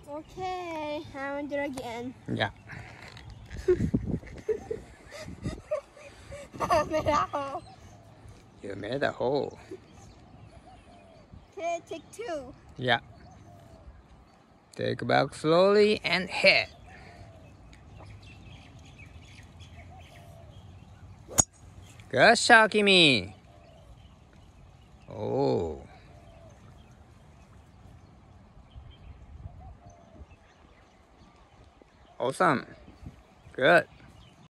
Okay, I'm gonna do it again. Yeah. I made a hole. You made a hole. Okay, take 2. Yeah. Take back slowly and hit. Good shot, Kimi. Oh. Awesome. Good.